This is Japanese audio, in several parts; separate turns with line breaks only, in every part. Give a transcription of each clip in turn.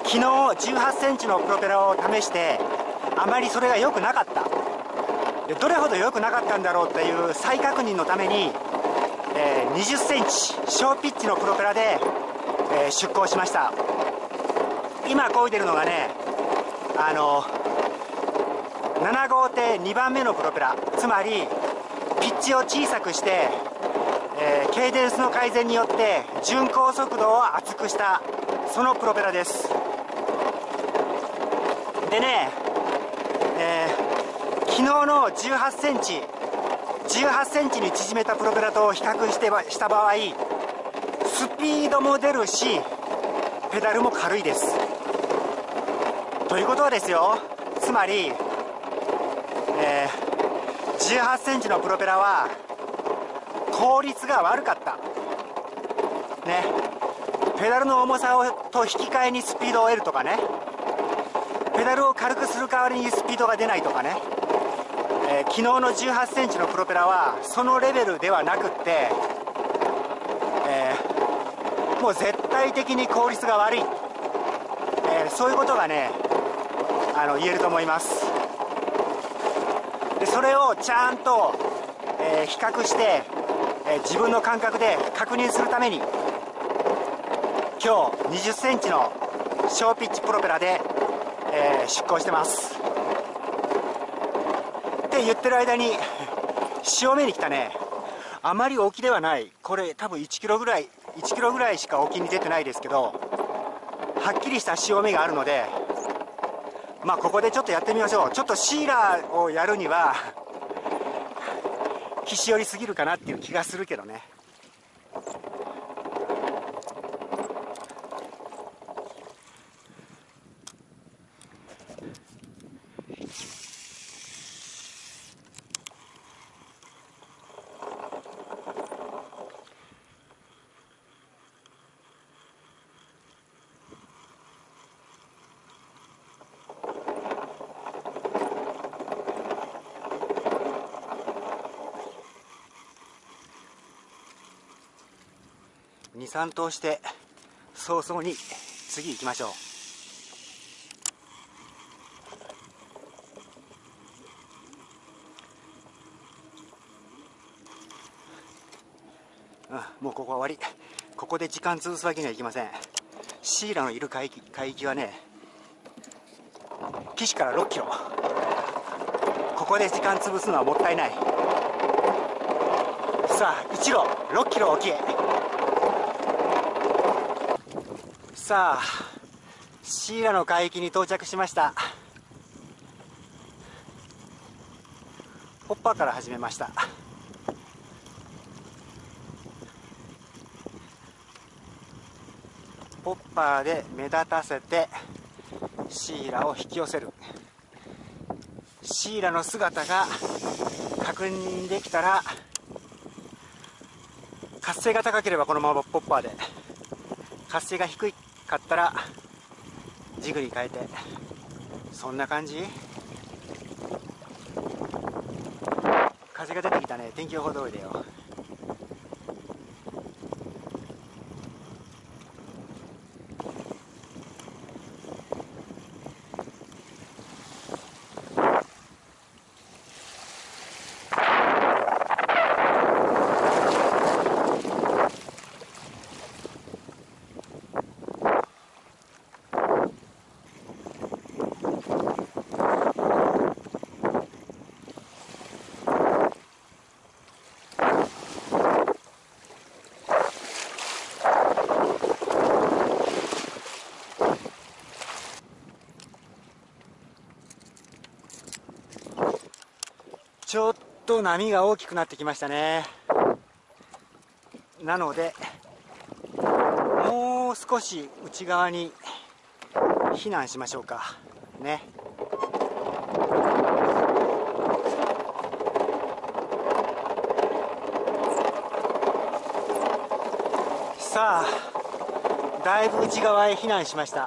昨日18センチのプロペラを試してあまりそれが良くなかった。でどれほど良くなかったんだろうっていう再確認のために、20センチ小ピッチのプロペラで、出航しました。今漕いでるのがね、7号艇2番目のプロペラ、つまりピッチを小さくして、ケイデンスの改善によって巡航速度を厚くしたそのプロペラです。でね、昨日の18センチに縮めたプロペラと比較した場合、スピードも出るしペダルも軽いです。ということはですよ、つまり、18センチのプロペラは効率が悪かったね。ペダルの重さと引き換えにスピードを得るとかね、ペダルを軽くする代わりにスピードが出ないとかね、昨日の18センチのプロペラはそのレベルではなくって、もう絶対的に効率が悪い、そういうことがね言えると思います。でそれをちゃんと、比較して、自分の感覚で確認するために今日20センチの小ピッチプロペラで、出航してますって言ってる間に潮目に来たね。あまり沖ではない、これ多分1キロぐらいしか沖に出てないですけど、はっきりした潮目があるので、まあここでちょっとやってみましょう。ちょっとシーラーをやるには岸寄りすぎるかなっていう気がするけどね。2、3投して早々に次行きましょう。もうここは終わり。ここで時間潰すわけにはいきません。シーラのいる海域はね、岸から6キロ。ここで時間潰すのはもったいない。さあ一路6キロ沖へ。さあシーラの海域に到着しました。ホッパーから始めました。ホッパーで目立たせてシーラを引き寄せる。シーラの姿が確認できたら、活性が高ければこのままポッパーで、活性が低かったらジグに変えて、そんな感じ。風が出てきたね。天気予報通りだよ。ちょっと波が大きくなってきましたね。なのでもう少し内側に避難しましょうかね。さあだいぶ内側へ避難しました。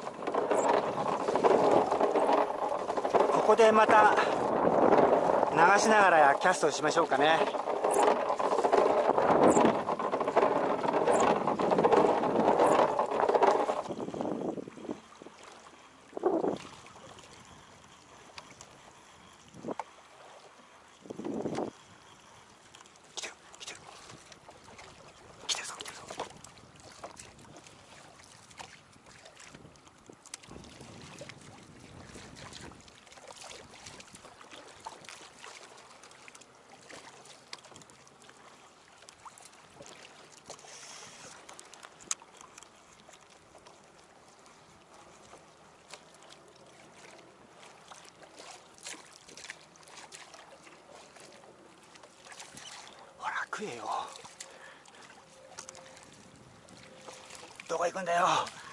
ここでまた流しながらキャストしましょうかね。 食えよ。どこ行くんだよ。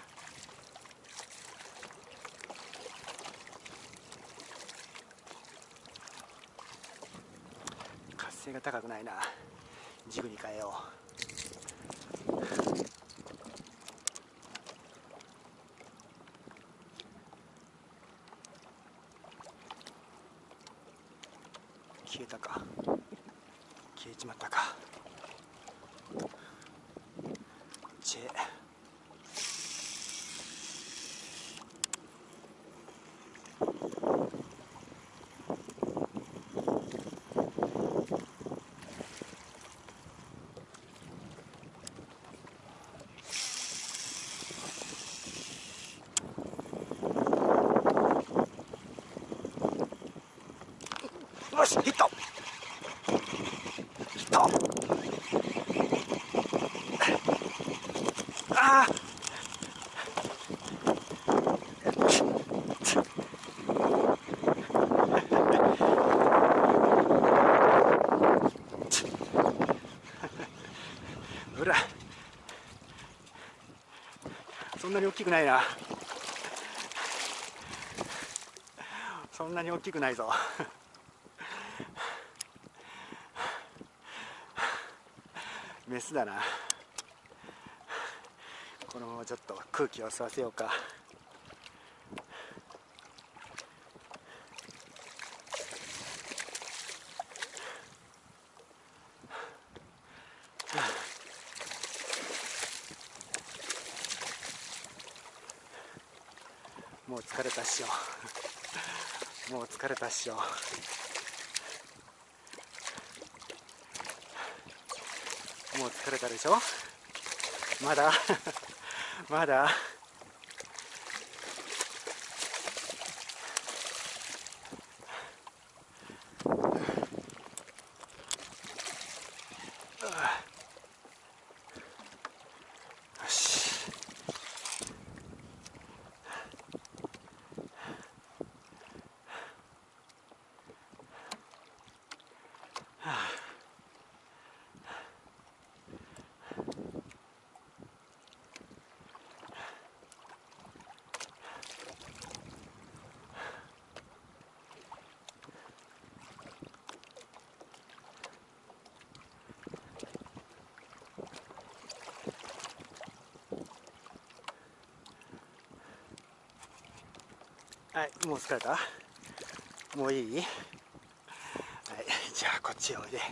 活性が高くないな。ジグに変えよう。消えたか。消えちまったか。チェよし、ヒットヒット。ああほら、そんなに大きくないな。そんなに大きくないぞ。メスだな。このままちょっと空気を吸わせようか。もう疲れたっしょ。もう疲れたっしょ。もう疲れたでしょ。まだまだ。よし。はい、もう疲れた。もういい。はい、じゃあこっちへおいで。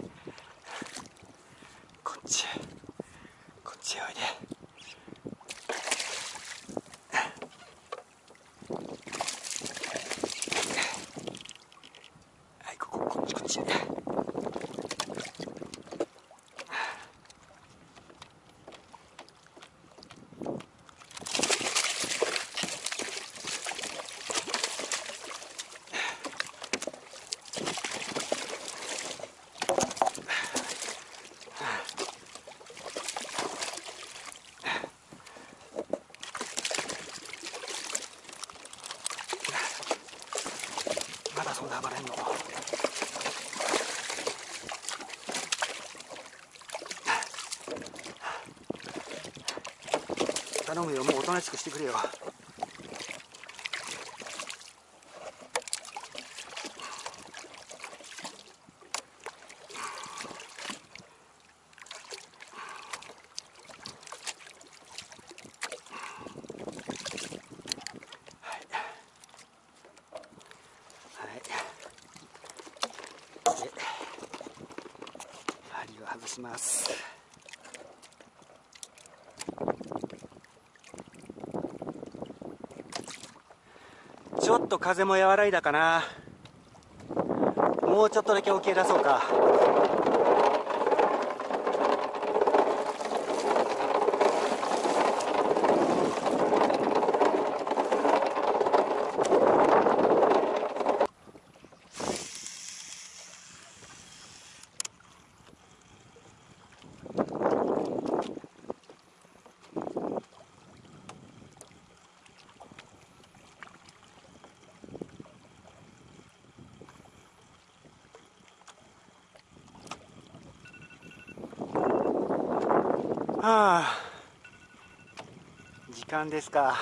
こっちへおいで。はい、こっちまだそんな暴れんの。頼むよ、もうおとなしくしてくれよ。針を外します。ちょっと風も和らいだかな。もうちょっとだけ沖へ出そうか。 はあ、時間ですか。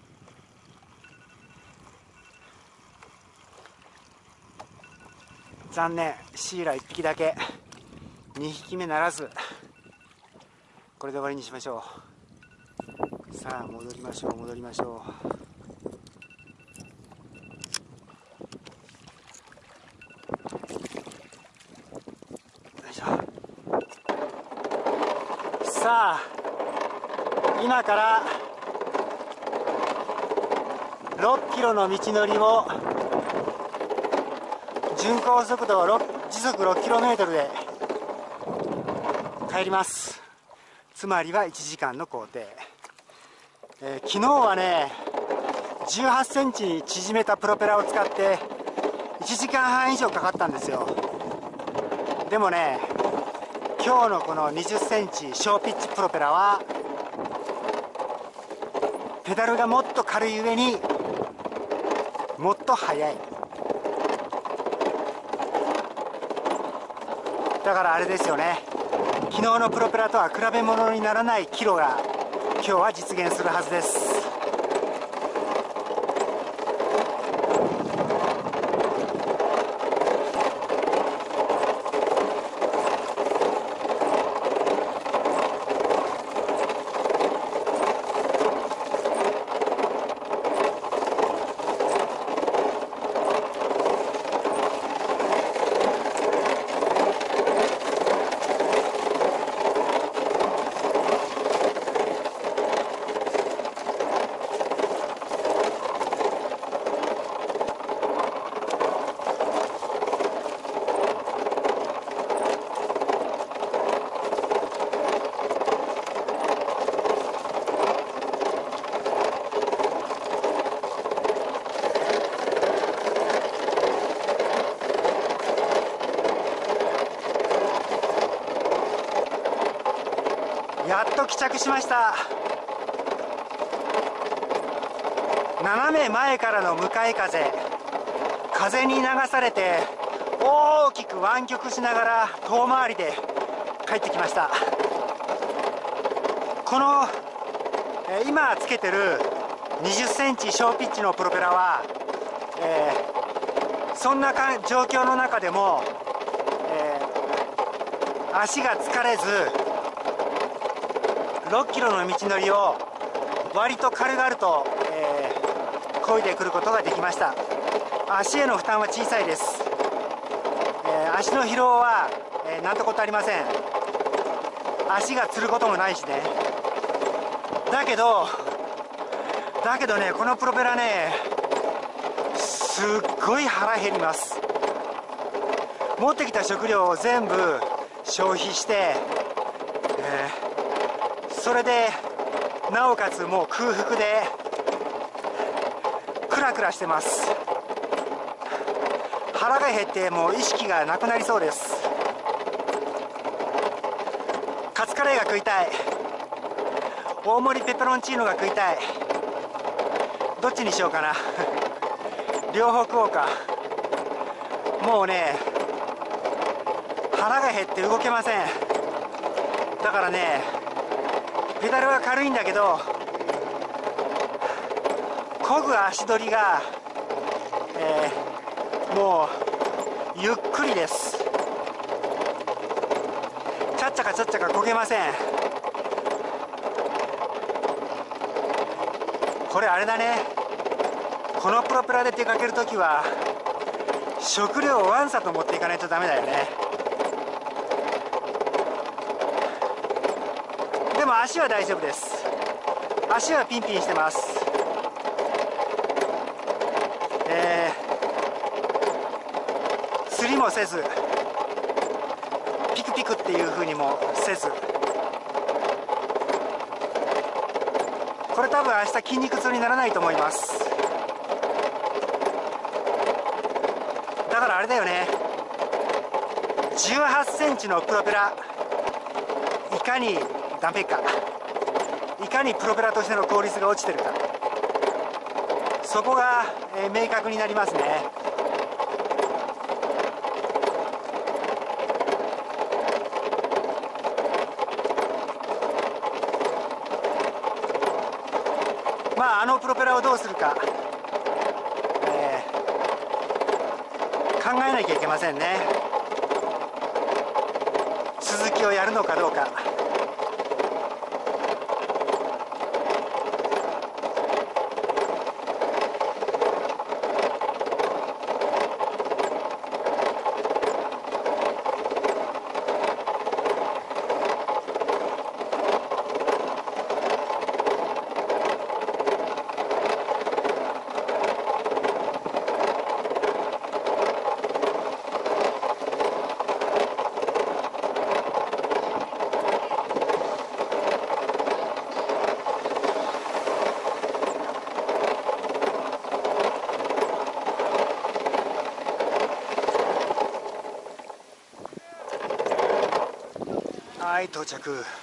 残念、シイラ1匹だけ、2匹目ならず。これで終わりにしましょう。さあ戻りましょう、戻りましょう。よいしょ。さあ今から6キロの道のりを巡航速度時速 6km で帰ります。つまりは1時間の行程。昨日はね18センチに縮めたプロペラを使って1時間半以上かかったんですよ。でもね今日のこの20センチ小ピッチプロペラはペダルがもっと軽い上にもっと速い。だからあれですよね、昨日のプロペラとは比べ物にならないキロが今日は実現するはずです。やっと帰着しました。斜め前からの向かい風に流されて大きく湾曲しながら遠回りで帰ってきました。この今つけてる20センチ小ピッチのプロペラは、そんな状況の中でも、足が疲れず6キロの道のりを割と軽々と、漕いでくることができました。足への負担は小さいです。足の疲労は、なんてことありません。足がつることもないしね。だけどね、このプロペラねすっごい腹減ります。持ってきた食料を全部消費して、それでなおかつもう空腹でクラクラしてます。腹が減ってもう意識がなくなりそうです。カツカレーが食いたい、大盛りペペロンチーノが食いたい。どっちにしようかな両方食おうか。もうね腹が減って動けません。だからねペダルは軽いんだけど漕ぐ足取りが、もうゆっくりです。ちゃっちゃかちゃっちゃか漕げません。これあれだね、このプロペラで出かけるときは食料をわんさと持っていかないとダメだよね。でも足は大丈夫です。足はピンピンしてます。釣りもせずピクピクっていう風にもせず、これ多分明日筋肉痛にならないと思います。だからあれだよね、18センチのプロペラいかにダメか、いかにプロペラとしての効率が落ちてるか、そこが、明確になりますね。 あのプロペラをどうするか、考えなきゃいけませんね。続きをやるのかどうか。はい、到着。